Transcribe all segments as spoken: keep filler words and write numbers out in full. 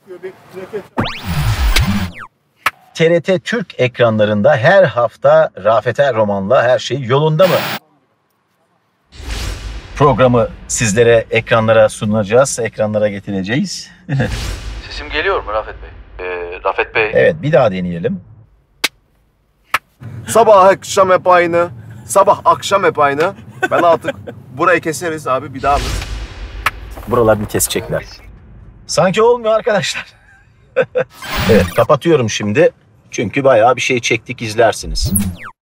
T R T Türk ekranlarında her hafta Rafet Er Roman'la Her Şey Yolunda mı programı sizlere ekranlara sunacağız, ekranlara getireceğiz. Sesim geliyor mu Rafet Bey? Ee, Rafet Bey. Evet, bir daha deneyelim. Sabah akşam hep aynı. Sabah akşam hep aynı. Ben artık burayı keseriz abi, bir daha alırız. Buralarını kesecekler. Sanki olmuyor arkadaşlar. Evet, kapatıyorum şimdi. Çünkü bayağı bir şey çektik, izlersiniz.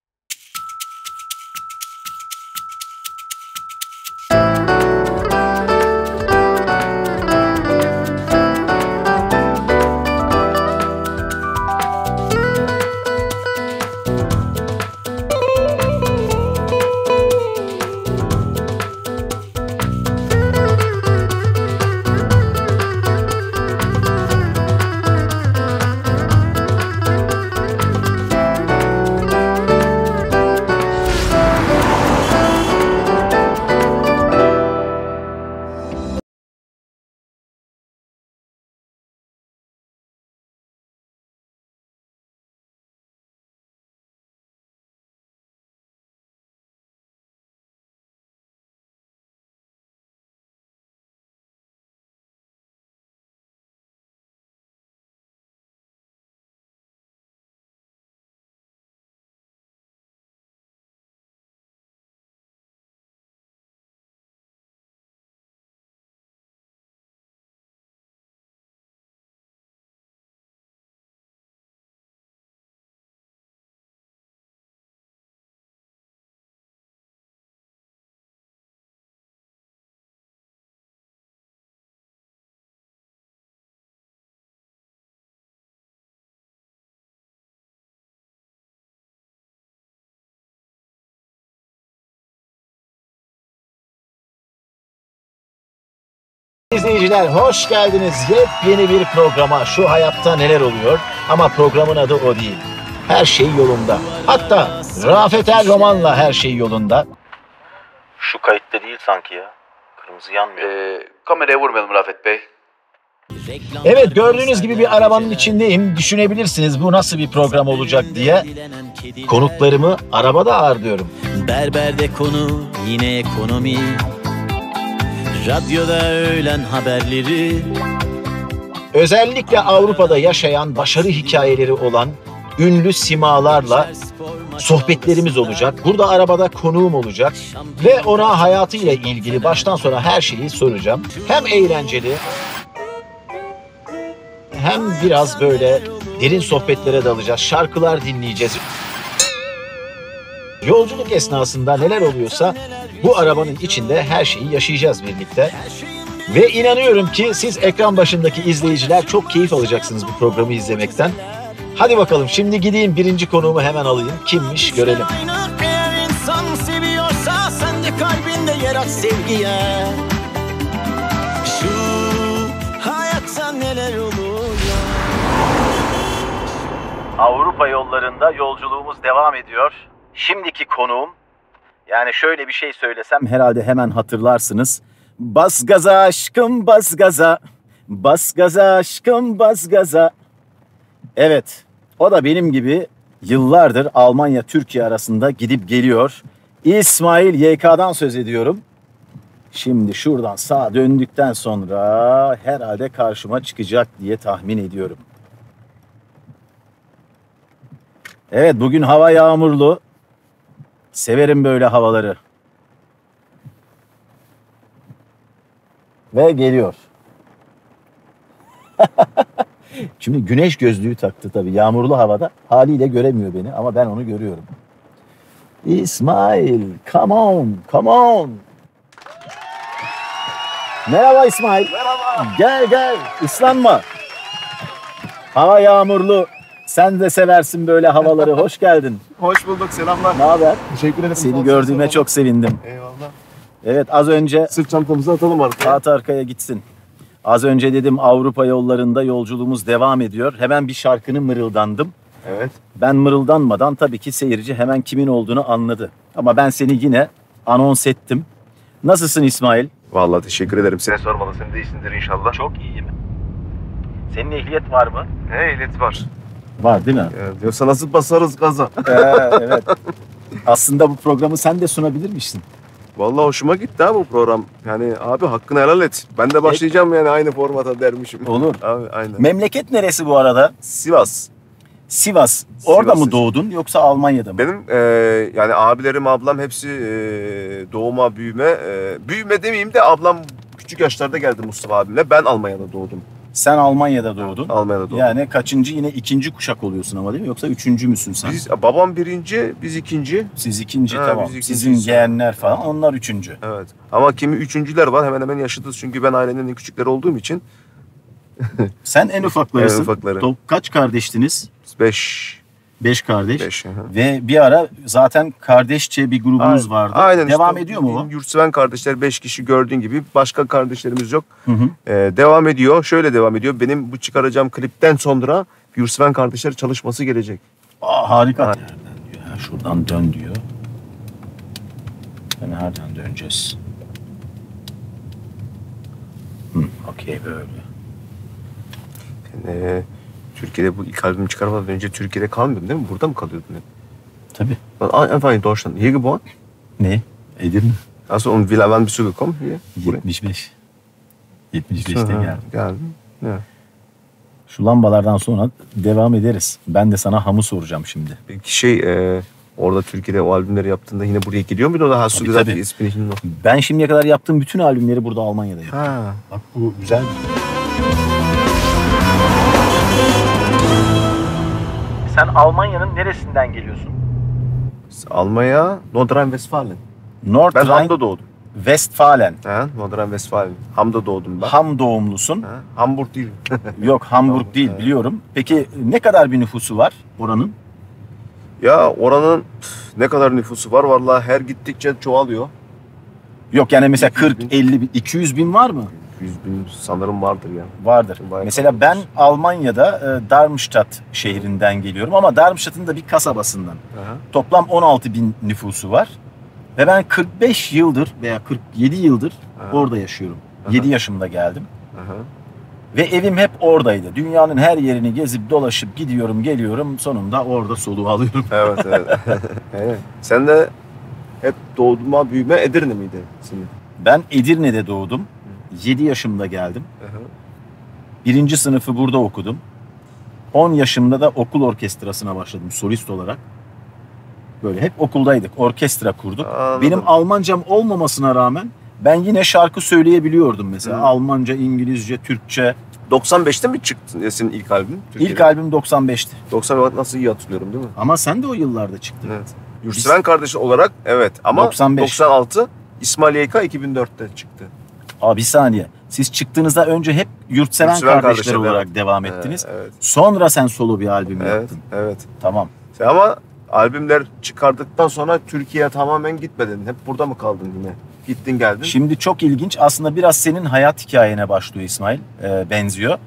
İzleyiciler hoş geldiniz. Yepyeni bir programa. Şu hayatta neler oluyor? Ama programın adı o değil. Her şey yolunda. Hatta Rafet Er Roman'la Her Şey Yolunda. Şu kayıtta değil sanki ya. Kırmızı yanmıyor. Ee, kameraya vurmayalım Rafet Bey. Evet, gördüğünüz gibi bir arabanın içindeyim. Düşünebilirsiniz bu nasıl bir program olacak diye. Konuklarımı arabada ağırlıyorum. Berberde konu yine ekonomi. Radyoda öğlen haberleri. Özellikle Avrupa'da yaşayan, başarı hikayeleri olan ünlü simalarla sohbetlerimiz olacak. Burada arabada konuğum olacak ve ona hayatıyla ilgili baştan sona her şeyi soracağım. Hem eğlenceli hem biraz böyle derin sohbetlere dalacağız. Şarkılar dinleyeceğiz. Yolculuk esnasında neler oluyorsa bu arabanın içinde her şeyi yaşayacağız birlikte. Ve inanıyorum ki siz ekran başındaki izleyiciler çok keyif alacaksınız bu programı izlemekten. Hadi bakalım şimdi gideyim birinci konuğumu hemen alayım. Kimmiş görelim. Eğer insan seviyorsa sen de kalbinde yer aç sevgiye. Şu hayatta neler oluyor. Avrupa yollarında yolculuğumuz devam ediyor. Şimdiki konuğum, yani şöyle bir şey söylesem herhalde hemen hatırlarsınız. Bas gaza aşkım bas gaza, bas gaza aşkım bas gaza. Evet, o da benim gibi yıllardır Almanya-Türkiye arasında gidip geliyor. İsmail Y K'dan söz ediyorum. Şimdi şuradan sağa döndükten sonra herhalde karşıma çıkacak diye tahmin ediyorum. Evet, bugün hava yağmurlu. Severim böyle havaları. Ve geliyor. Şimdi güneş gözlüğü taktı tabii yağmurlu havada. Haliyle göremiyor beni ama ben onu görüyorum. İsmail, come on, come on. Merhaba İsmail. Merhaba. Gel gel, ıslanma. Hava yağmurlu. Sen de seversin böyle havaları. Hoş geldin. Hoş bulduk, selamlar. Ne haber? Teşekkür ederim. Seni gördüğüme çok sevindim. Eyvallah. Evet, az önce Sırt çantamızı atalım artık. at arkaya gitsin. Az önce dedim Avrupa yollarında yolculuğumuz devam ediyor. Hemen bir şarkını mırıldandım. Evet. Ben mırıldanmadan tabii ki seyirci hemen kimin olduğunu anladı. Ama ben seni yine anons ettim. Nasılsın İsmail? Vallahi teşekkür ederim. Seni sormalı. Sen de iyisindir inşallah. Çok iyiyim. Senin ehliyet var mı? He, ehliyet var. Var değil mi? Evet, yoksa nasıl basarız gaza? Ee, evet. Aslında bu programı sen de sunabilirmişsin. Vallahi hoşuma gitti ha bu program. Yani abi hakkını helal et. Ben de başlayacağım yani aynı formata dermişim. Olur. Abi aynen. Memleket neresi bu arada? Sivas. Sivas. Orada Sivas. mı doğdun yoksa Almanya'da mı? Benim e, yani abilerim, ablam hepsi e, doğuma, büyüme. E, büyüme demeyeyim de ablam küçük yaşlarda geldi Mustafa abimle. Ben Almanya'da doğdum. Sen Almanya'da doğdun. Almanya'da doğdum. Yani kaçıncı, yine ikinci kuşak oluyorsun ama değil mi? Yoksa üçüncü müsün sen? Biz, babam birinci, biz ikinci. Siz ikinci, Ha, tamam. biz ikinciyiz. Sizin yeğenler falan, onlar üçüncü. Evet. Ama kimi üçüncüler var, hemen hemen yaşıtız. Çünkü ben ailenin en küçükleri olduğum için. Sen en ufaklarısın. En ufakları. To- Kaç kardeştiniz? Beş. Beş kardeş. Beş. hı hı. Ve bir ara zaten kardeşçe bir grubunuz Aynen. vardı. Aynen Devam işte, ediyor mu o? Yurtseven kardeşler beş kişi gördüğün gibi. Başka kardeşlerimiz yok. Hı hı. Ee, devam ediyor. Şöyle devam ediyor. Benim bu çıkaracağım klipten sonra Yurtseven kardeşler çalışması gelecek. Aa, harika. Aynen. Nereden diyor? Ha, şuradan dön diyor. Ve nereden döneceğiz? Hı, okey böyle. Ee, Türkiye'de bu ilk albümü çıkarmadan önce Türkiye'de kalmıyordun değil mi? Burada mı kalıyordun? Tabii. Einfach in Deutschland. Hier geboren? Ne? Edirne. Also und wie wann bist du gekommen hier? yetmiş beş. yetmiş beşte Ha, geldim. Geldim. Ya. Şu lambalardan sonra devam ederiz. Ben de sana hamı soracağım şimdi. Peki şey e, orada Türkiye'de o albümleri yaptığında yine buraya geliyor muydu? O da Hast du Tabii, gesagt, tabii. jetzt bin ich nur noch. Ben şimdiye kadar yaptığım bütün albümleri burada Almanya'da yaptım. Ha. Bak bu güzel. Sen Almanya'nın neresinden geliyorsun? Almanya, Nordrhein-Westfalen. Ben Nordrhein Ham'da doğdum. Westfalen. Ha, Nordrhein-Westfalen. Ham'da doğdum ben. Ham doğumlusun. Ha, Hamburg değil. Yok, Hamburg Hamburg, değil, evet. biliyorum. Peki ne kadar bir nüfusu var oranın? Ya oranın püf, ne kadar nüfusu var vallahi her gittikçe çoğalıyor. Yok yani mesela iki yüz kırk, bin. elli bin, iki yüz bin var mı? yüz bin sanırım vardır ya. Vardır. Bayağı Mesela ben Almanya'da e, Darmstadt şehrinden geliyorum ama Darmstadt'ın da bir kasabasından. Aha. Toplam on altı bin nüfusu var. Ve ben kırk beş yıldır veya kırk yedi yıldır Aha. orada yaşıyorum. Aha. yedi yaşımda geldim. Aha. Ve evim hep oradaydı. Dünyanın her yerini gezip dolaşıp gidiyorum, geliyorum. Sonunda orada soluğu alıyorum. Evet evet. Evet. Sen de hep doğduğuma büyüme Edirne miydi senin? Ben Edirne'de doğdum. yedi yaşımda geldim. Aha. Birinci sınıfı burada okudum. on yaşımda da okul orkestrasına başladım solist olarak. Böyle hep okuldaydık. Orkestra kurduk. Anladım. Benim Almancam olmamasına rağmen ben yine şarkı söyleyebiliyordum mesela. Hı. Almanca, İngilizce, Türkçe. doksan beşte mi çıktı senin ilk albüm? Türkiye'de? İlk albüm doksan beşti. doksan beş nasıl iyi hatırlıyorum değil mi? Ama sen de o yıllarda çıktın. Evet. Yurtseven kardeşi olarak evet ama doksan beş. doksan altı İsmail Yayka iki bin dörtte çıktı. Aa, bir saniye. Siz çıktığınızda önce hep Yurtseven, Yurtseven kardeşler kardeşler, olarak evet. devam ettiniz. Ee, evet. Sonra sen solo bir albüm Evet, yaptın. evet. Tamam. Sen ama albümler çıkardıktan sonra Türkiye'ye tamamen gitmedin. Hep burada mı kaldın yine? Gittin geldin. Şimdi çok ilginç. Aslında biraz senin hayat hikayene başlıyor İsmail. Ee, benziyor.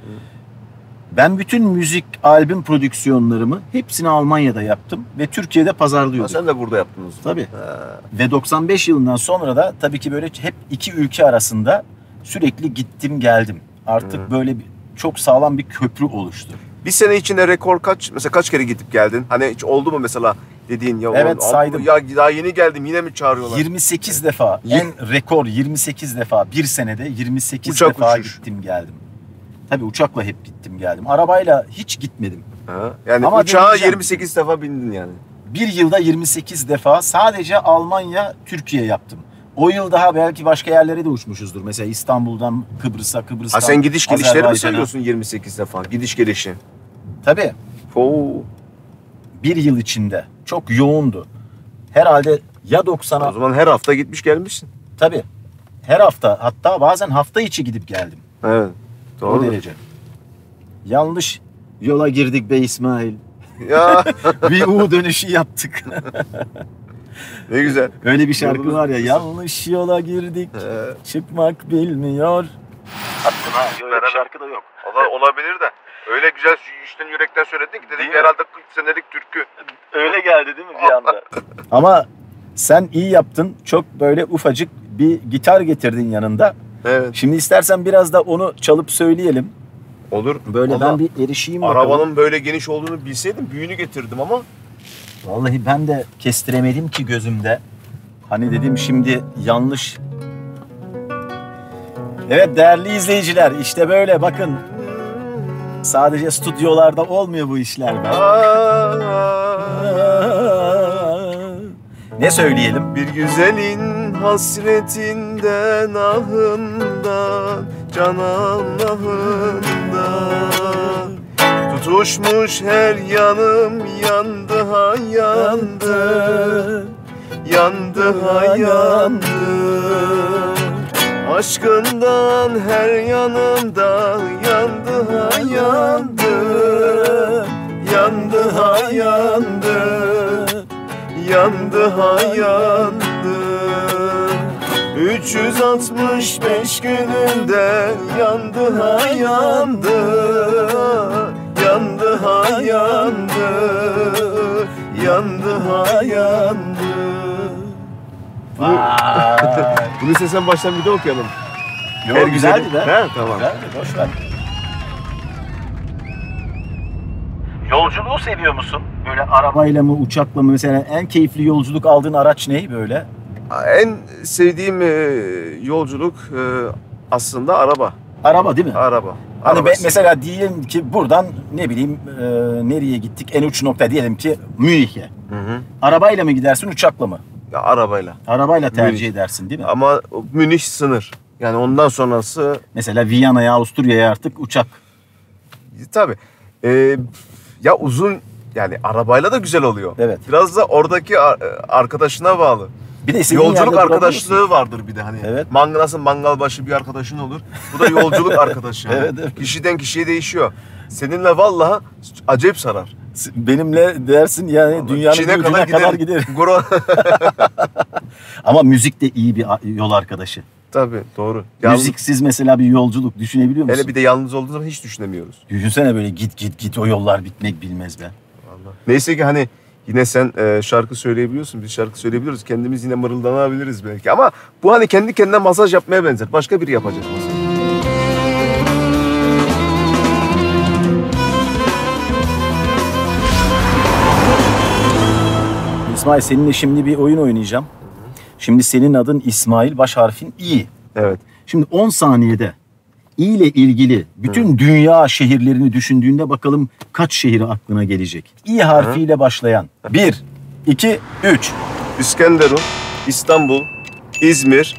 Ben bütün müzik albüm prodüksiyonlarımı hepsini Almanya'da yaptım ve Türkiye'de Ha, pazarlıyordum. sen de burada yaptın o zaman. Tabii. Ha. Ve doksan beş yılından sonra da tabii ki böyle hep iki ülke arasında sürekli gittim geldim. Artık Hı. böyle bir, çok sağlam bir köprü oluştu. Bir sene içinde rekor kaç? Mesela kaç kere gidip geldin? Hani hiç oldu mu mesela dediğin ya? Evet, "Ulan, saydım. Ya daha yeni geldim yine mi çağırıyorlar? yirmi sekiz defa, en rekor yirmi sekiz defa, bir senede yirmi sekiz Uçak defa uçuş. gittim geldim. Tabii uçakla hep gittim geldim. Arabayla hiç gitmedim. Ha? Yani Ama uçağa deneyeceğim. yirmi sekiz defa bindin yani. Bir yılda yirmi sekiz defa sadece Almanya, Türkiye yaptım. O yıl daha belki başka yerlere de uçmuşuzdur. Mesela İstanbul'dan Kıbrıs'a, Kıbrıs'tan Ha sen gidiş gelişleri mi Azerbaycan'a. söylüyorsun yirmi sekiz defa? Gidiş gelişi. Tabii. Oo. Bir yıl içinde. Çok yoğundu. Herhalde ya doksana... O zaman her hafta gitmiş gelmişsin. Tabii. Her hafta, hatta bazen hafta içi gidip geldim. Evet. O Doğru. derece. Yanlış yola girdik be İsmail. Ya Bir U dönüşü yaptık. ne güzel. Öyle bir şarkı Yolunuz var ya. kısa. Yanlış yola girdik. Ee, Çıkmak bilmiyor. Aslında öyle bir şarkı da yok. Allah olabilir de. Öyle güzel içten yürekten söyledin ki Değil dedik mi? herhalde kırk senelik türkü. Öyle geldi değil mi bir anda? Ama sen iyi yaptın. Çok böyle ufacık bir gitar getirdin yanında. Evet. Şimdi istersen biraz da onu çalıp söyleyelim. Olur. Böyle Ama ben bir erişeyim bakalım. arabanın böyle geniş olduğunu bilseydim büyüğünü getirdim ama. Vallahi ben de kestiremedim ki gözümde. Hani dedim şimdi yanlış. Evet değerli izleyiciler, işte böyle bakın. Sadece stüdyolarda olmuyor bu işler be. Ne söyleyelim? Bir güzelin hasretinden ahından, canan ahından. Tutuşmuş her yanım yandı ha yandı, yandı ha yandı. Aşkından her yanımda yandı ha yandı, yandı ha yandı, yandı ha yandı. üç yüz altmış beş gününde yandı ha yandı, yandı ha yandı, yandı ha yandı. Bunu istesen baştan bir de okuyalım. Yo, Her güzeldi güzeli- be. He, tamam. Güzeldi, boş ver. Yolculuğu seviyor musun? Böyle arabayla mı, uçakla mı? Mesela en keyifli yolculuk aldığın araç ne böyle? En sevdiğim e, yolculuk e, aslında araba. Araba değil mi? Araba. Hani Araba be- seviyorum. mesela diyelim ki buradan ne bileyim e, nereye gittik? En uç nokta diyelim ki Münih'e. Hı hı. Arabayla mı gidersin, uçakla mı? Ya, arabayla. Arabayla tercih Münih. edersin değil mi? Ama Münih sınır. Yani ondan sonrası Mesela Viyana'ya, Avusturya'ya artık uçak. tabii. E, ya uzun yani arabayla da güzel oluyor. Evet. Biraz da oradaki ar- arkadaşına bağlı. Bir de istediğin Yolculuk yerde arkadaşlığı durabiliyorsun. vardır bir de hani. Evet. Mangal nasıl mangal başı bir arkadaşın olur. Bu da yolculuk arkadaşı. yani. Evet, evet. Kişiden kişiye değişiyor. Seninle vallahi acayip sarar. Benimle dersin yani dünyanın Çin'e bir ucuna kadar, gider. Goro- Ama müzik de iyi bir a- yol arkadaşı. Tabii doğru. Yalnız, Müziksiz mesela bir yolculuk düşünebiliyor musun? hele bir de yalnız olduğun zaman hiç düşünemiyoruz. Düşünsene böyle git git git o yollar bitmek bilmez be. Vallahi. Neyse ki hani yine sen e, şarkı söyleyebiliyorsun. Biz şarkı söyleyebiliyoruz. Kendimiz yine mırıldanabiliriz belki. Ama bu hani kendi kendine masaj yapmaya benzer. Başka biri yapacak masaj. İsmail seninle şimdi bir oyun oynayacağım. Şimdi senin adın İsmail, baş harfin İ. Evet. Şimdi on saniyede İ ile ilgili bütün dünya şehirlerini düşündüğünde bakalım kaç şehir aklına gelecek. İ harfiyle başlayan. Bir, iki, üç. İskenderun, İstanbul, İzmir,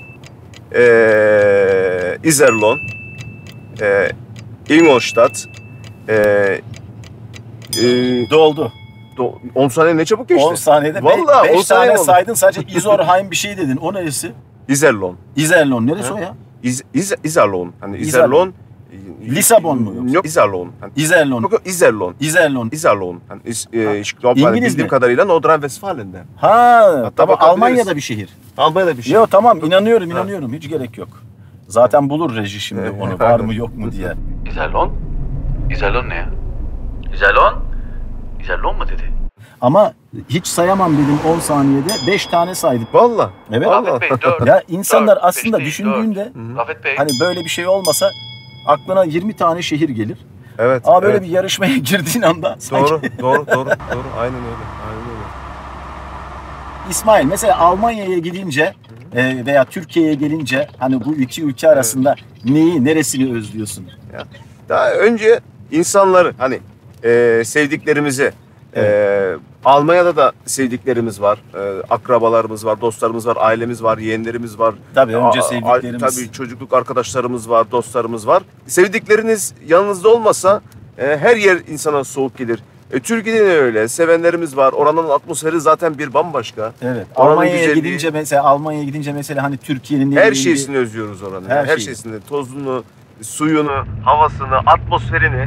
e, İzerlon, e, Ingolstadt, e, e, Doldu. do- on saniye ne çabuk geçti. on saniyede Vallahi beş on saniye tane oldu. saydın, sadece İzorheim bir şey dedin. O neresi? İzerlon. İzerlon neresi o ya? İz, İz, İzerlon. Hani İzerlon. İzerlon. Lisabon mu yoksa? Yok İzerlon. Hani, İzerlon. yok yok, İzerlon. İzerlon. İzerlon. Hani, is, e, ich glaube, İngiliz hani bildiğim mi? kadarıyla Nordrhein-Westfalen'de. Ha, tamam, bakabiliriz. Almanya'da bir şehir. Almanya'da bir şey. Yok tamam, inanıyorum inanıyorum, hiç gerek yok. Zaten bulur reji şimdi Evet. onu, var mı yok mu diye. İzerlon? İzerlon ne ya? İzerlon? İzerlon mu dedi? Ama hiç sayamam dedim on saniyede, beş tane saydım. Valla. Evet. Vallahi. Rafet Bey dört. Ya insanlar Dört, aslında beş değil, düşündüğünde dört. Rafet Bey. hani böyle bir şey olmasa aklına yirmi tane şehir gelir. Evet. Ama böyle evet. bir yarışmaya girdiğin anda sanki... Doğru, doğru, doğru, doğru. Aynen öyle. Aynen öyle. İsmail mesela Almanya'ya gidince e, veya Türkiye'ye gelince hani bu iki ülke arasında neyi, neresini özlüyorsun? Daha önce insanları hani e, sevdiklerimizi e, Almanya'da da sevdiklerimiz var. E, akrabalarımız var, dostlarımız var, ailemiz var, yeğenlerimiz var. Tabii önce A- a- sevdiklerimiz. Tabii çocukluk arkadaşlarımız var, dostlarımız var. Sevdikleriniz yanınızda olmasa e, her yer insana soğuk gelir. E, Türkiye'de de öyle. Sevenlerimiz var. Oranın atmosferi zaten bir bambaşka. Evet. Oranın Almanya'ya güzelliği- gidince mesela Almanya'ya gidince mesela hani Türkiye'nin ne Her bileyim şeysini özlüyoruz oranın. Her Her, şeyi. şeysini, tozunu, suyunu, havasını, atmosferini.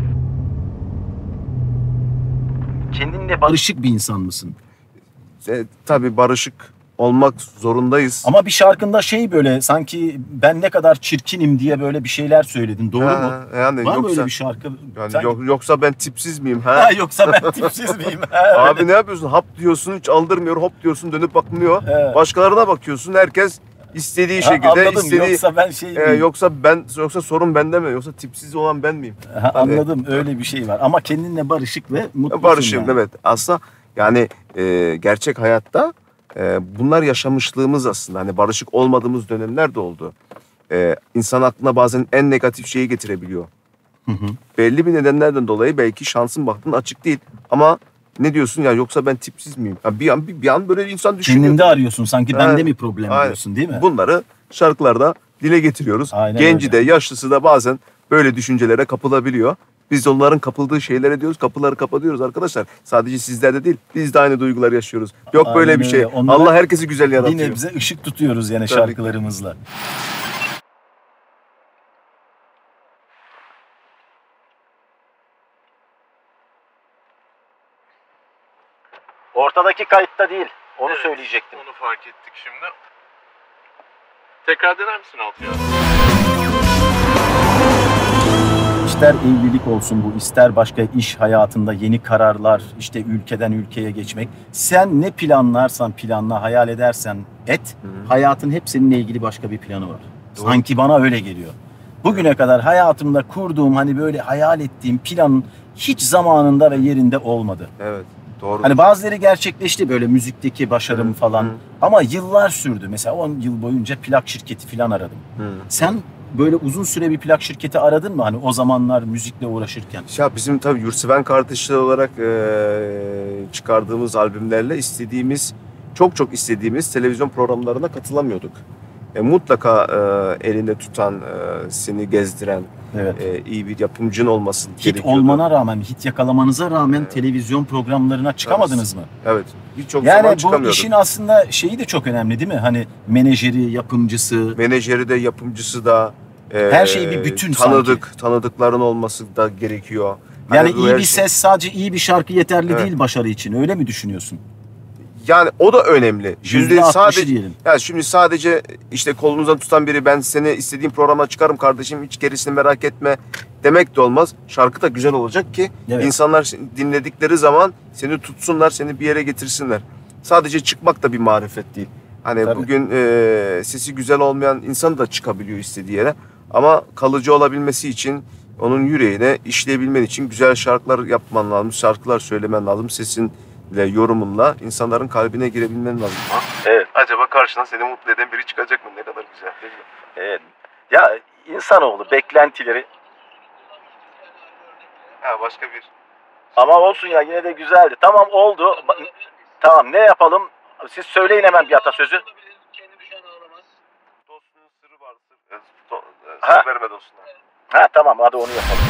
bir- kendinle barışık bir insan mısın? E, tabii barışık olmak zorundayız. Ama bir şarkında şey böyle sanki ben ne kadar çirkinim diye böyle bir şeyler söyledin. Doğru Ha, mu? Yani Var mı yoksa, öyle bir şarkı? yani Sen- yok, yoksa ben tipsiz miyim? Ha? Ha, yoksa ben tipsiz miyim? Ha, öyle. Abi ne yapıyorsun? Hap diyorsun, hiç aldırmıyor. Hop diyorsun, dönüp bakmıyor. Evet. Başkalarına bakıyorsun, herkes istediği Ha, şekilde anladım. istediği Yoksa ben şey e, yoksa ben yoksa sorun bende mi? Yoksa tipsiz olan ben miyim? Ha, Hani- anladım. Öyle bir şey var. Ama kendinle barışık ve mutlusun Barışım yani. evet. Aslında yani e, gerçek hayatta e, bunlar yaşamışlığımız aslında. Hani barışık olmadığımız dönemler de oldu. E, insan aklına bazen en negatif şeyi getirebiliyor. Hı hı. Belli bir nedenlerden dolayı belki şansın baktın açık değil. Ama ne diyorsun ya, yoksa ben tipsiz miyim? Ya bir an bir, bir an böyle insan düşünüyor. Kendinde arıyorsun sanki, bende Evet. mi problem Aynen. diyorsun değil mi? Bunları şarkılarda dile getiriyoruz. Aynen Genci öyle. de yaşlısı da bazen böyle düşüncelere kapılabiliyor. Biz de onların kapıldığı şeylere diyoruz, kapıları kapatıyoruz arkadaşlar. Sadece sizlerde değil, biz de aynı duyguları yaşıyoruz. Yok Aynen böyle bir şey. öyle. Onlara Allah herkesi güzel Bir yaratıyor. nebze ışık tutuyoruz yani Tabii ki. şarkılarımızla. Ortadaki kayıtta değil. Onu Evet, söyleyecektim. Onu fark ettik şimdi. Tekrar dener misin Altı ya? İster evlilik olsun bu, ister başka iş hayatında yeni kararlar, işte ülkeden ülkeye geçmek. Sen ne planlarsan planla, hayal edersen et, Hı. hayatın hep seninle ilgili başka bir planı var. Doğru. Sanki bana öyle geliyor. Bugüne kadar hayatımda kurduğum, hani böyle hayal ettiğim planın hiç zamanında ve yerinde olmadı. Evet, doğru. Hani bazıları gerçekleşti, böyle müzikteki başarım Hı, falan. hı. Ama yıllar sürdü. Mesela on yıl boyunca plak şirketi falan aradım. Hı. Sen böyle uzun süre bir plak şirketi aradın mı? Hani o zamanlar müzikle uğraşırken. Ya bizim tabii Yurtseven kardeşler olarak eee, çıkardığımız albümlerle istediğimiz, çok çok istediğimiz televizyon programlarına katılamıyorduk. E, mutlaka eee, elinde tutan, eee, seni gezdiren, Evet. eee, iyi bir yapımcın olması Hit gerekiyordu. olmana rağmen, hit yakalamanıza rağmen Evet. televizyon programlarına çıkamadınız mı? Evet, birçok zaman Yani bu çıkamıyorduk. işin aslında şeyi de çok önemli değil mi? Hani menajeri, yapımcısı. Menajeri de, yapımcısı da, eee, Her şey bir bütün tanıdık, tanıdıkların olması da gerekiyor. Yani Hani bu iyi her bir şey- ses, sadece iyi bir şarkı yeterli Evet. değil başarı için. Öyle mi düşünüyorsun? Yani o da önemli. Şimdi Yüzde altmışı sadece diyelim. ya şimdi sadece işte kolunuzdan tutan biri, ben seni istediğim programa çıkarım kardeşim, hiç gerisini merak etme demek de olmaz. Şarkı da güzel olacak ki Evet. insanlar dinledikleri zaman seni tutsunlar, seni bir yere getirsinler. Sadece çıkmak da bir marifet değil. Hani Tabii. bugün e, sesi güzel olmayan insan da çıkabiliyor istediği yere. Ama kalıcı olabilmesi için, onun yüreğine işleyebilmen için güzel şarkılar yapman lazım, şarkılar söylemen lazım. Sesinle, yorumunla insanların kalbine girebilmen lazım. Evet. Acaba karşına seni mutlu eden biri çıkacak mı? Ne kadar güzel değil mi? Evet. Ya insanoğlu beklentileri, Ha, başka bir... ama olsun ya, yine de güzeldi. Tamam, oldu. Ba- Tamam, ne yapalım? Siz söyleyin hemen bir atasözü. Dostluğun sırrı var. Sır, e, do, e, Ha. sır verme dostuna. Ha tamam, hadi onu yapalım.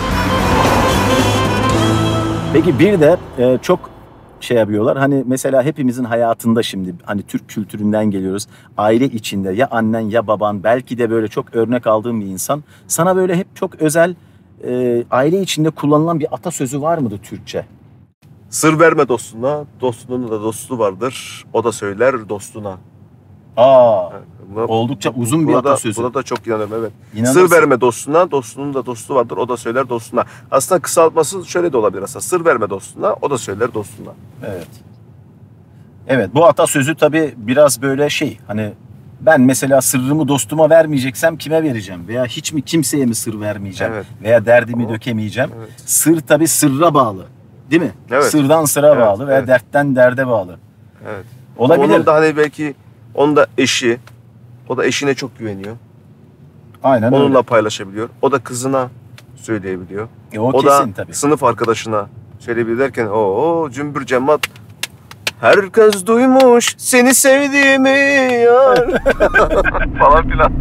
Peki bir de e, çok şey yapıyorlar. Hani mesela hepimizin hayatında şimdi, hani Türk kültüründen geliyoruz. Aile içinde ya annen ya baban, belki de böyle çok örnek aldığın bir insan, sana böyle hep çok özel e, aile içinde kullanılan bir atasözü var mıdır Türkçe? Sır verme dostuna, dostunun da dostu vardır. O da söyler dostuna. Aa, Buna, oldukça uzun bir buna da, atasözü. buna da çok inanırım, evet. İnanırsın. Sır verme dostuna, dostunun da dostu vardır. O da söyler dostuna. Aslında kısaltması şöyle de olabilir aslında. Sır verme dostuna, o da söyler dostuna. Evet. Evet, bu atasözü tabii biraz böyle şey, hani ben mesela sırrımı dostuma vermeyeceksem kime vereceğim? Veya hiç mi kimseye mi sır vermeyeceğim? Evet. Veya derdimi O- dökemeyeceğim? Evet. Sır tabii sırra bağlı. Değil mi? Evet. Sırdan sıra Evet, bağlı veya evet. dertten derde bağlı. Evet. Olabilir. Onun da hani belki, onun da eşi, o da eşine çok güveniyor. Aynen Onunla öyle. paylaşabiliyor. O da kızına söyleyebiliyor. E, o, O kesin da tabii. sınıf arkadaşına söyleyebilir derken o cümbür cemaat, herkes duymuş seni sevdiğimi yar falan filan.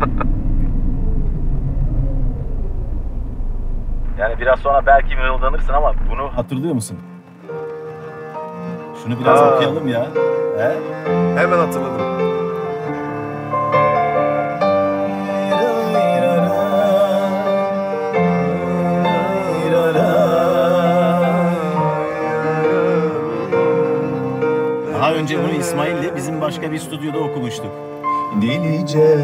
Yani biraz sonra belki mırıldanırsın ama bunu hatırlıyor musun? Şunu biraz Ha. okuyalım ya. He? Hemen hatırladım. Daha önce bunu İsmail'le bizim başka bir stüdyoda okumuştuk. Delice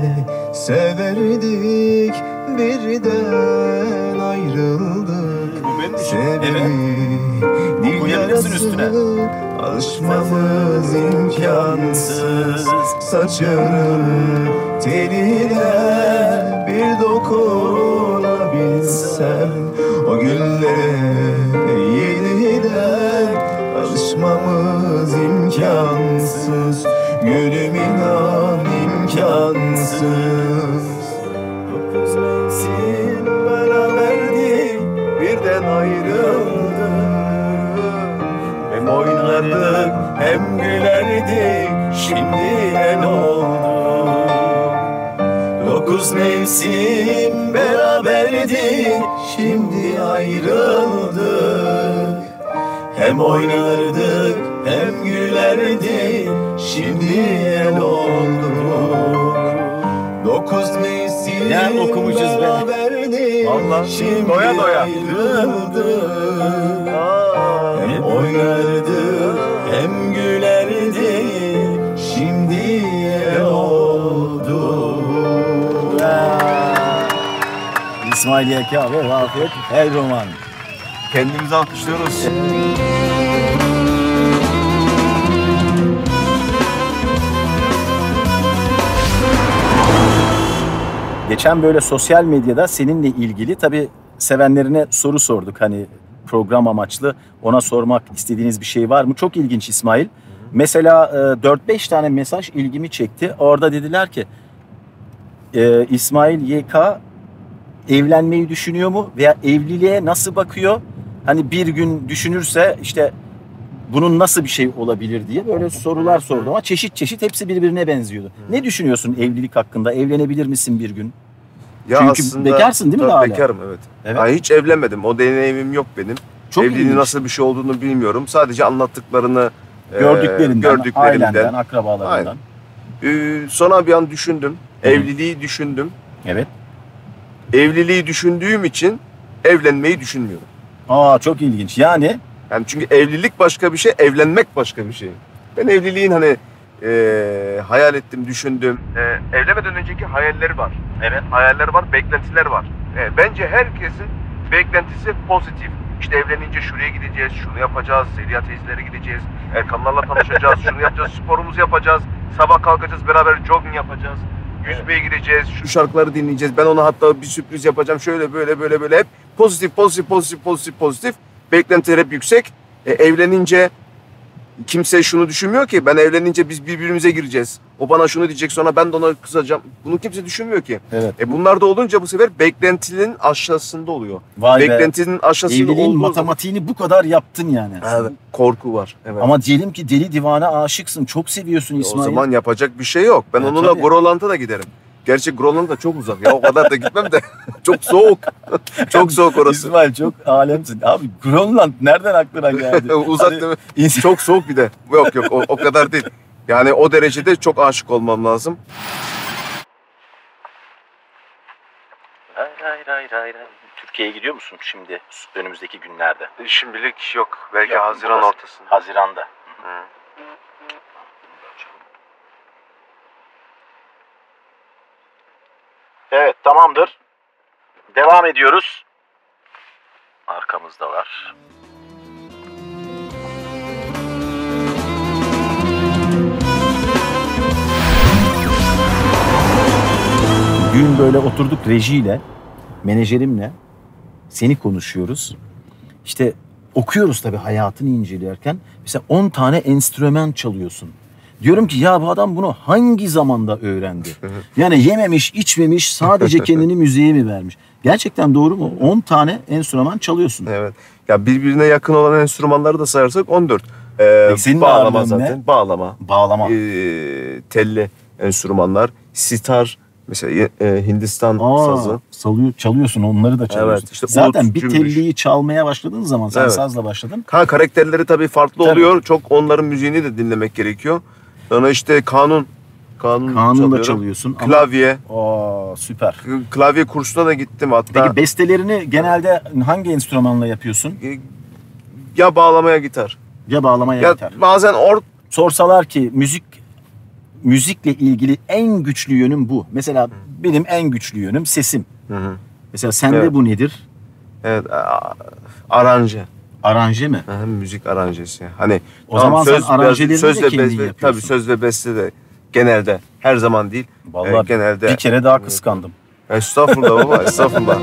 severdik, birden ayrıldık. Bu benim işim. Sebebi koyabilirsin üstüne. Alışmamız imkansız. Saçının teline bir dokunabilsem, o günlere yeniden alışmamız imkansız. Gülüm inan imkansız. Dokuz mevsim beraberdik, birden ayrıldık. Hem oynardık hem gülerdik, şimdi el olduk. Dokuz mevsim beraberdik, şimdi ayrıldık. Hem oynardık hem gülerdik, şimdi el olduk. Dokuz mevsim Ne okumuşuz be. beraberdik, Vallahi şimdi doya doya. ayrıldık. Hem oynardık hem gülerdik, şimdi el olduk. İsmail Yeka ve Rafet Elroman. Kendimizi alkışlıyoruz. Geçen böyle sosyal medyada seninle ilgili tabii sevenlerine soru sorduk. Hani program amaçlı ona sormak istediğiniz bir şey var mı? Çok ilginç İsmail. Mesela dört beş tane mesaj ilgimi çekti. Orada dediler ki e, İsmail Y K evlenmeyi düşünüyor mu? Veya evliliğe nasıl bakıyor? Hani bir gün düşünürse işte bunun nasıl bir şey olabilir diye böyle sorular sordu ama çeşit çeşit hepsi birbirine benziyordu. Ne düşünüyorsun evlilik hakkında? Evlenebilir misin bir gün? Ya Çünkü bekarsın değil mi tabii hala? Bekarım, evet. Evet. Yani hiç evlenmedim. O deneyimim yok benim. Çok Evliliğin ilginç. nasıl bir şey olduğunu bilmiyorum. Sadece anlattıklarını e, Gördüklerinden, gördüklerimden. ailenden, akrabalarından. Ee, sonra bir an düşündüm. Evliliği düşündüm. Evet. Evliliği düşündüğüm için evlenmeyi düşünmüyorum. Aa çok ilginç. Yani Yani çünkü evlilik başka bir şey, evlenmek başka bir şey. Ben evliliğin hani e, hayal ettim, düşündüm. E, evlenmeden önceki hayalleri var. evet. Hayaller var, beklentiler var. E, bence herkesin beklentisi pozitif. İşte evlenince şuraya gideceğiz, şunu yapacağız, Zeliha teyzelere gideceğiz, Erkanlarla tanışacağız, şunu yapacağız, sporumuzu yapacağız, sabah kalkacağız, beraber jogging yapacağız, yüzmeye gideceğiz, şu şarkıları dinleyeceğiz, ben ona hatta bir sürpriz yapacağım, şöyle böyle böyle böyle hep pozitif, pozitif, pozitif, pozitif, pozitif. Beklentiler hep yüksek. E, evlenince kimse şunu düşünmüyor ki, ben evlenince biz birbirimize gireceğiz. O bana şunu diyecek, sonra ben de ona kızacağım. Bunu kimse düşünmüyor ki. Evet. E bunlar da olunca bu sefer beklentinin aşağısında oluyor. Vay be. Beklentinin aşağısında Evliliğin olduğu zaman matematiğini bu kadar yaptın yani. evet, korku var. Evet. Ama diyelim ki deli divane aşıksın. Çok seviyorsun E, o İsmail. zaman yapacak bir şey yok. Ben Ya onunla tabii. Grolland'a da giderim. Gerçi Grolland da çok uzak ya. O kadar da gitmem de. Çok soğuk. Çok soğuk orası. İsmail çok alemsin. Abi Grönland nereden aklına geldi? Uzak Hani değil mi? insan- Çok soğuk bir de. Yok yok o, o kadar değil. Yani o derecede çok aşık olmam lazım. Türkiye'ye gidiyor musun şimdi önümüzdeki günlerde? Şimdilik yok. Belki Yok, Haziran burası. ortasında. Haziran'da. Hı. Evet tamamdır. Devam ediyoruz. Arkamızdalar. Gün böyle oturduk rejiyle, menajerimle seni konuşuyoruz. İşte okuyoruz tabii hayatını incelerken. Mesela on tane enstrüman çalıyorsun. Diyorum ki ya bu adam bunu hangi zamanda öğrendi? Yani yememiş, içmemiş, sadece kendini müziğe mi vermiş? Gerçekten doğru mu? on tane enstrüman çalıyorsun. Evet. Ya birbirine yakın olan enstrümanları da sayarsak on dört. Ee, Peki senin bağlama ağırlığın zaten. ne? Bağlama. Bağlama. Ee, telli enstrümanlar. Sitar. Mesela e, Hindistan Aa, sazı. salıyor, çalıyorsun, onları da çalıyorsun. Evet, işte Zaten ut, bir cümbüş. telliyi çalmaya başladığın zaman sen Evet. sazla başladın. Ha, karakterleri tabii farklı Tabii. oluyor. Çok onların müziğini de dinlemek gerekiyor. Sonra işte kanun. Kanun, Kanun da çalıyorum. çalıyorsun. ama- Klavye. Aa, süper. Klavye kursuna da gittim hatta. Peki bestelerini genelde hangi enstrümanla yapıyorsun? E, ya bağlamaya gitar. Ya bağlamaya Ya gitar. bazen or Sorsalar ki müzik müzikle ilgili en güçlü yönüm bu. Mesela benim en güçlü yönüm sesim. Hı hı. Mesela sende Evet. bu nedir? Evet, a- aranje. Aranje mi? Aha, müzik aranjesi. Hani O zaman sen aranjelerini söz de ve kendin beste, yapıyorsun. tabii söz ve beste de genelde, her zaman değil. Vallahi e, genelde. bir kere daha kıskandım. Estağfurullah baba, estağfurullah.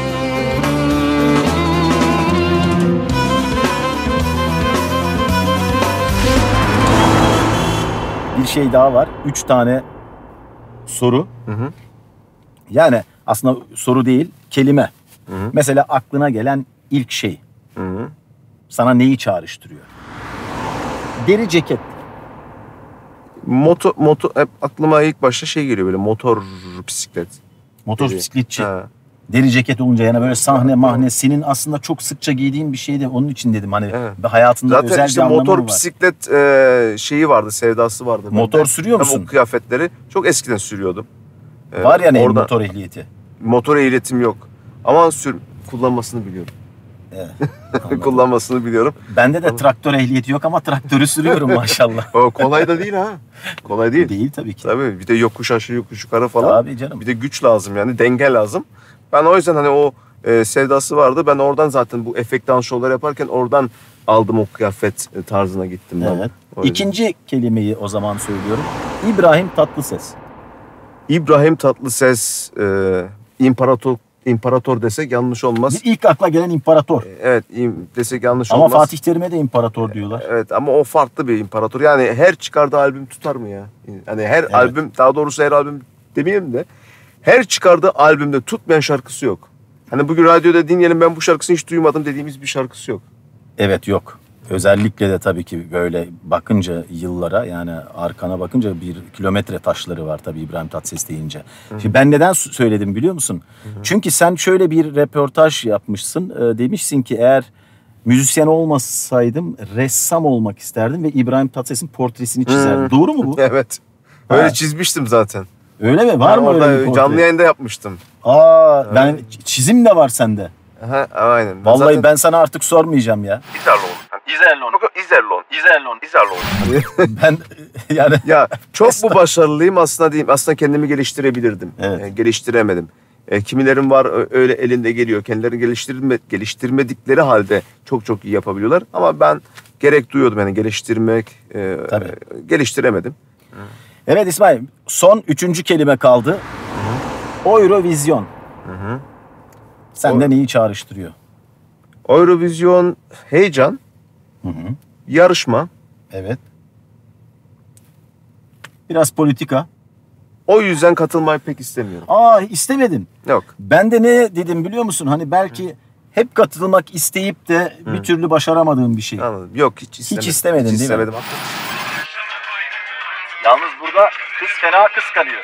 Bir şey daha var. Üç tane soru. Hı hı. Yani aslında soru değil, kelime. Hı hı. Mesela aklına gelen ilk şey. Hı hı. Sana neyi çağrıştırıyor? Deri ceket. Motor, motor, hep aklıma ilk başta şey geliyor, böyle motor bisiklet. Motor Deri. bisikletçi. Ha. Deri ceket olunca yani böyle sahne mahne senin aslında çok sıkça giydiğin bir şey de onun için dedim. Hani Evet. hayatında Zaten özel işte bir anlamı motor mı var? bisiklet e, şeyi vardı, sevdası vardı. bende. Motor sürüyor Hem musun? o kıyafetleri çok eskiden sürüyordum. E, Var yani orada motor ehliyeti. motor ehliyetim yok. Ama sür kullanmasını biliyorum. Evet, anladım. kullanmasını biliyorum. Bende de traktör ehliyeti yok ama traktörü sürüyorum maşallah. O kolay da değil ha. Kolay değil. Değil tabii ki. Tabii bir de yokuş aşağı yokuş yukarı falan. Tabii canım. Bir de güç lazım yani, denge lazım. Ben o yüzden hani o e, sevdası vardı. Ben oradan zaten bu efekt dans şovları yaparken oradan aldım, o kıyafet tarzına gittim ben. Evet. O yüzden. İkinci kelimeyi o zaman söylüyorum. İbrahim Tatlıses. İbrahim Tatlıses, e, imparator imparator desek yanlış olmaz. İlk akla gelen imparator. Evet, im, desek yanlış Ama olmaz. Fatih Terim'e de imparator diyorlar. Evet, ama o farklı bir imparator. Yani her çıkardığı albüm tutar mı ya? Hani her Evet. albüm, daha doğrusu her albüm demeyelim de, her çıkardığı albümde tutmayan şarkısı yok. Hani bugün radyoda dinleyelim, ben bu şarkısını hiç duymadım dediğimiz bir şarkısı yok. Evet, yok. Özellikle de tabii ki böyle bakınca yıllara, yani arkana bakınca bir kilometre taşları var tabii İbrahim Tatlıses deyince. Hı. Şimdi ben neden söyledim biliyor musun? Hı hı. Çünkü sen şöyle bir röportaj yapmışsın. E, demişsin ki eğer müzisyen olmasaydım ressam olmak isterdim ve İbrahim Tatlıses'in portresini çizerdim. Hı. Doğru mu bu? Evet. Öyle Ha. çizmiştim zaten. Öyle mi? Var ben mı öyle bir orada portre? canlı yayında yapmıştım. Aa, Evet. ben çizim de var sende. Aha, aynen. Vallahi zaten... ben sana artık sormayacağım ya. İzerlon. İzerlon. İzerlon. İzerlon. İzerlon. Ben yani Ya çok bu başarılıyım aslında diyeyim. Aslında kendimi geliştirebilirdim. Evet. E, geliştiremedim. E, kimilerin var ö- öyle elinde geliyor. Kendilerini geliştirme, geliştirmedikleri halde çok çok iyi yapabiliyorlar. Ama ben gerek duyuyordum yani geliştirmek. E, Tabii. e, geliştiremedim. Evet İsmail, son üçüncü kelime kaldı. Eurovizyon. Hı hı. Sende neyi çağrıştırıyor? Eurovizyon heyecan, Hı hı. yarışma. Evet. Biraz politika. O yüzden katılmayı pek istemiyorum. Aa, istemedin. Yok. Ben de ne dedim biliyor musun? Hani belki hep katılmak isteyip de bir türlü başaramadığım bir şey. Anladım. Yok, hiç istemedim. istemedin, hiç değil mi? istemedim. Yalnız burada kız fena kıskanıyor.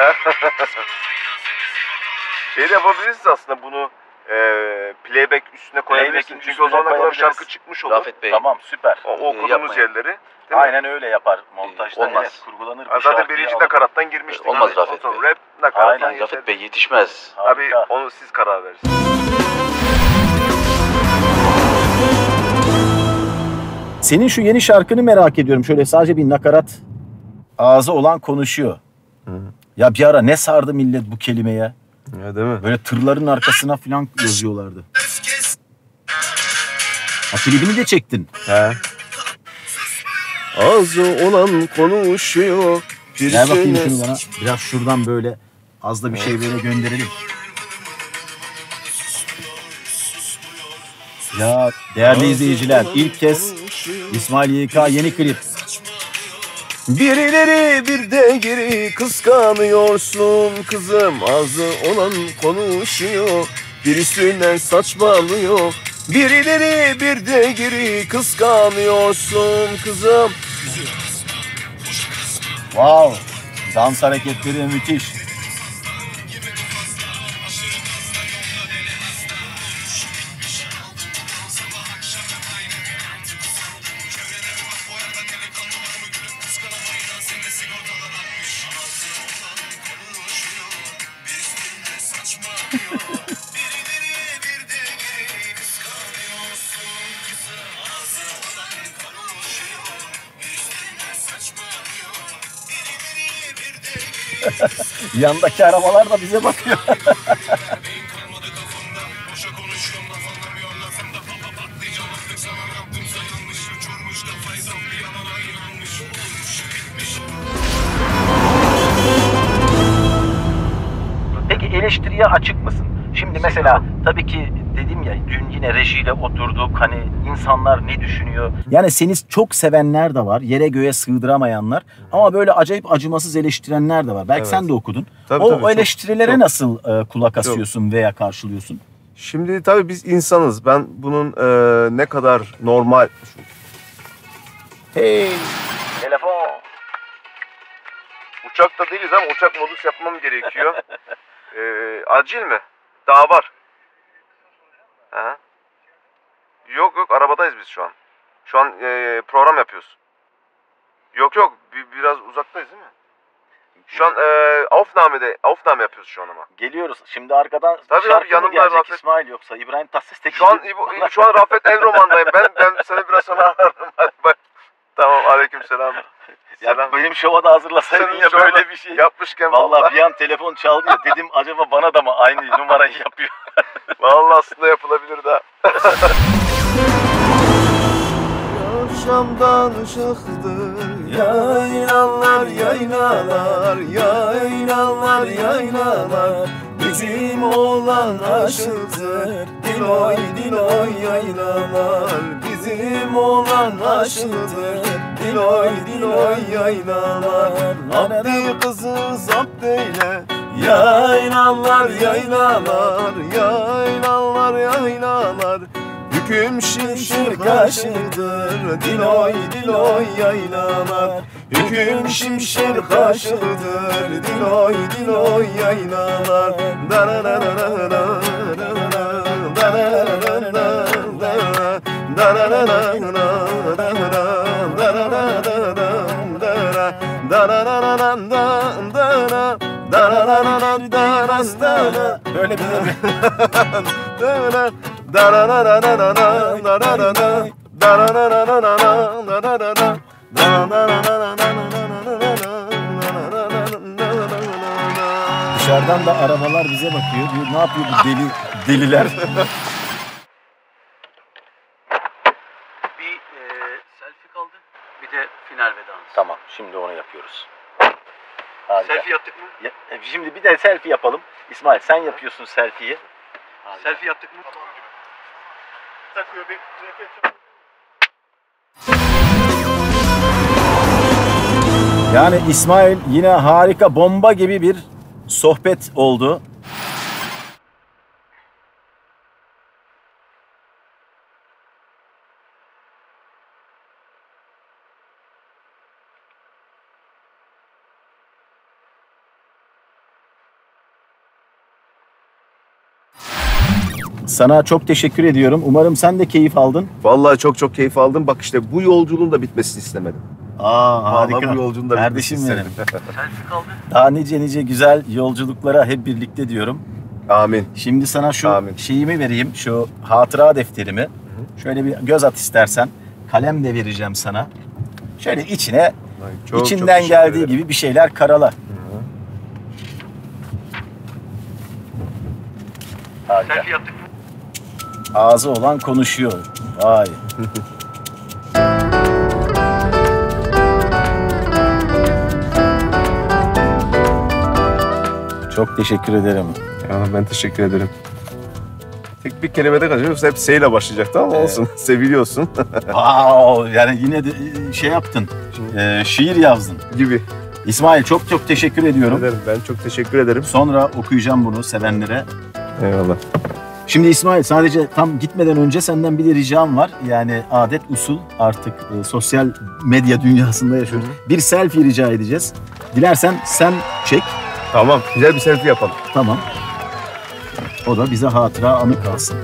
Şey de yapabiliriz aslında, bunu e, playback üstüne koyabilirsin. Playback'in Çünkü o üstüne zamana kadar koyabiliriz. şarkı çıkmış olur. Rafet Bey. Tamam, süper. O, o Ee, okuduğumuz yapmayın. yerleri. Değil mi? Aynen öyle yapar montajda. Olmaz. Evet, kurgulanır. Ha, bu zaten şarkıyı birinci alıp- nakarattan girmiştik. Olmaz Hani Rafet otur, Bey. rap nakarattan Aynen Rafet yeter. Bey yetişmez. Tabii Harika. onu siz karar verirsiniz. Senin şu yeni şarkını merak ediyorum. Şöyle sadece bir nakarat, ağzı olan konuşuyor. Ya bir ara ne sardı millet bu kelimeye. Ya değil mi? Böyle tırların arkasına falan yazıyorlardı. Ha, klibini de çektin. He. Ağzı olan konuşuyor. Ver bakayım birisine- şunu bana. Biraz şuradan böyle az da bir şey böyle gönderelim. Ya değerli izleyiciler, ilk kez İsmail Y K yeni klip. Birileri bir de geri kıskanıyorsun kızım. Ağzı olan konuşuyor, bir üstünden saçmalıyor. Birileri bir de geri kıskanıyorsun kızım. Wow, dans hareketleri müthiş. Yandaki arabalar da bize bakıyor. eleştiriye açık mısın? Şimdi mesela tabii ki dedim ya, dün yine rejiyle oturduk, hani insanlar ne düşünüyor? Yani seni çok sevenler de var, yere göğe sığdıramayanlar, ama böyle acayip acımasız eleştirenler de var. Belki Evet. sen de okudun. Tabii, o, tabii, o eleştirilere çok, nasıl e, kulak asıyorsun veya karşılıyorsun? Şimdi tabii biz insanız. Ben bunun e, ne kadar normal... Hey! Telefon! Uçakta değiliz ama uçak modus yapmam gerekiyor. e, acil mi? Daha var. Aha. Yok yok, arabadayız biz şu an. Şu an e, program yapıyoruz. Yok yok, bir, biraz uzaktayız değil mi? Şu an e, Aufnahme'de, Aufnahme yapıyoruz şu an ama. Geliyoruz. Şimdi arkadan Tabii şarkı abi, yanımda mı gelecek Rafet- İsmail, yoksa İbrahim Tatlıses de Şu an geliyor. şu an Rafet El Roman'dayım. Ben ben seni biraz sonra ararım. Hadi bak. Tamam, aleykümselam. Ya Selam. benim şova da hazırlasaydın Senin ya şova böyle bir şey. Yapmışken Vallahi bir an telefon çaldı ya, dedim acaba bana da mı aynı numarayı yapıyor? Vallahi aslında yapılabilir de. Akşamdan ışıktır yaylalar yaylalar, yaylalar yaylalar, bizim oğlan aşıktır diloy diloy yaylalar, bizim oğlan aşıktır diloy diloy yaylalar, abdi kızı zapt eyle yaylalar yaylalar, yaylalar yaylalar, hüküm şimşir kaşıdır diloy diloy yaylalar, hüküm şimşir kaşıdır diloy diloy yaylalar, dararararara, dararararara, Böyle bir dışarıdan da arabalar bize bakıyor. Diyor, ne yapıyor bu deli deliler? Bir e, selfie kaldı. Bir de final vedamız. Tamam, şimdi onu yapıyoruz. Harika. Selfie yaptık mı? Ya, e, şimdi bir de selfie yapalım. İsmail, sen yapıyorsun selfie'yi. Selfie yaptık mı? Takıyor bir Yani İsmail, yine harika, bomba gibi bir sohbet oldu. Sana çok teşekkür ediyorum. Umarım sen de keyif aldın. Vallahi çok çok keyif aldım. Bak işte bu yolculuğun da bitmesini istemedim. Aa, Vallahi bu yolculuğun da Kardeşim bitmesini benim. istemedim. Selfie kaldı. Daha nice nice güzel yolculuklara hep birlikte diyorum. Amin. Şimdi sana şu Amin. şeyimi vereyim, şu hatıra defterimi. Şöyle bir göz at istersen. Kalem de vereceğim sana. Şöyle içine, Ay, çok, içinden çok teşekkür geldiği ederim. gibi bir şeyler karala. Harika. Selfie yaptık mı? Ağzı olan konuşuyor. Vay. Çok teşekkür ederim. Ya ben teşekkür ederim. Tek bir kelimede kaçıyor. Yoksa hep S ile başlayacaktı ama olsun. Seviliyorsun Wow, yani yine de şey yaptın. Ee, şiir yazdın. gibi. İsmail, çok çok teşekkür ediyorum. Ederim. Ben çok teşekkür ederim. Sonra okuyacağım bunu sevenlere. Eyvallah. Şimdi İsmail, sadece tam gitmeden önce senden bir de ricam var. Yani adet usul, artık e, sosyal medya dünyasında yaşıyoruz. Bir selfie rica edeceğiz. Dilersen sen çek. Tamam. Güzel bir selfie yapalım. Tamam. O da bize hatıra, anı kalsın.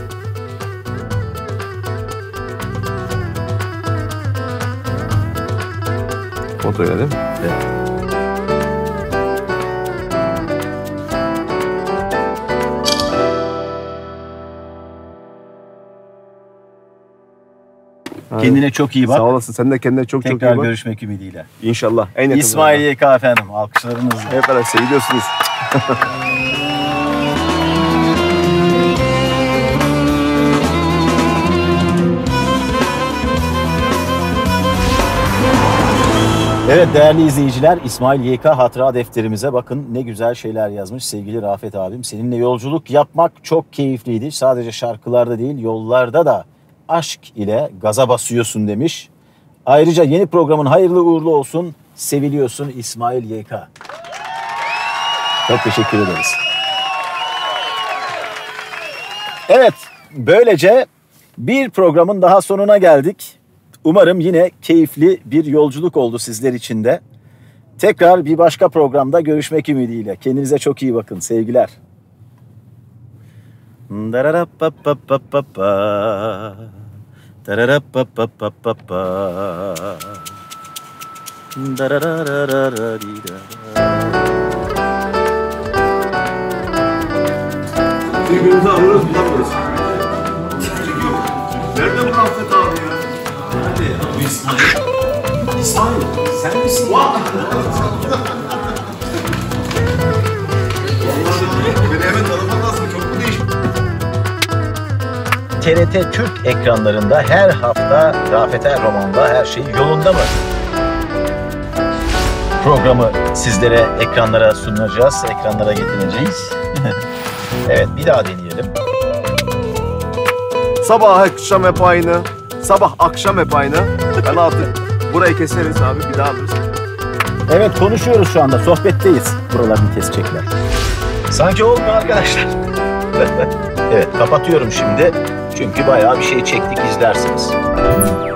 Fotoğraf değil mi? Evet. Kendine çok iyi bak. Sağ olasın. Sen de kendine çok çok Tekrar iyi bak. görüşmek ümidiyle. İnşallah. En yakın İsmail zamanda. Y K efendim, alkışlarınızla. Hep beraber seviyorsunuz. Evet değerli izleyiciler, İsmail Y K hatıra defterimize bakın ne güzel şeyler yazmış sevgili Rafet abim. Seninle yolculuk yapmak çok keyifliydi. Sadece şarkılarda değil, yollarda da aşk ile gaza basıyorsun demiş. Ayrıca yeni programın hayırlı uğurlu olsun. Seviliyorsun İsmail Y K. Çok teşekkür ederiz. Evet, böylece bir programın daha sonuna geldik. Umarım yine keyifli bir yolculuk oldu sizler için de. Tekrar bir başka programda görüşmek ümidiyle. Kendinize çok iyi bakın. Sevgiler. Birbirimizi arıyoruz, bulamıyoruz. Nerede bu Rafet abi ya? Hadi İsmail. İsmail, sen misin? Beni hemen tanımak lazım, çok mu değişik? T R T Türk ekranlarında her hafta Rafet Er Roman'da Her Şey Yolunda mı programı sizlere ekranlara sunacağız, ekranlara getireceğiz. Evet, bir daha deneyelim. Sabah akşam hep aynı. Sabah akşam hep aynı. Ben artık burayı keseriz abi, bir daha alırız. Evet, konuşuyoruz şu anda, sohbetteyiz. Buralarını kesecekler. Sanki olmuyor arkadaşlar. Evet, kapatıyorum şimdi. Çünkü bayağı bir şey çektik, izlersiniz.